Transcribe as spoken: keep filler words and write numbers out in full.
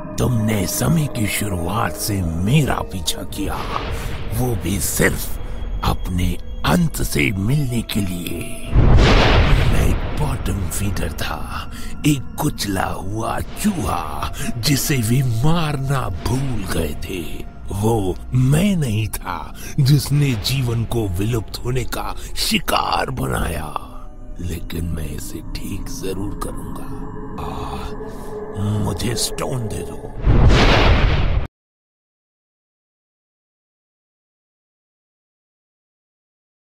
तुमने समय की शुरुआत से मेरा पीछा किया, वो भी सिर्फ अपने अंत से मिलने के लिए। मैं एक बॉटम फीडर था, एक कुचला हुआ चूहा जिसे वे मारना भूल गए थे। वो मैं नहीं था जिसने जीवन को विलुप्त होने का शिकार बनाया, लेकिन मैं इसे ठीक जरूर करूंगा। आ, मुझे स्टोन दे दो।